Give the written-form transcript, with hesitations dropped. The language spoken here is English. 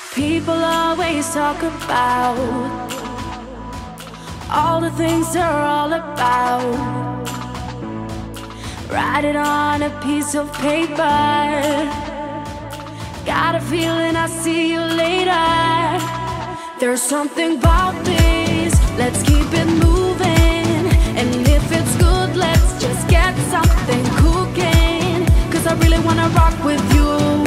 People always talk about all the things they're all about. Write it on a piece of paper. Got a feeling I'll see you later. There's something about this, let's keep it moving. And if it's good, let's just get something cooking. 'Cause I really wanna rock with you.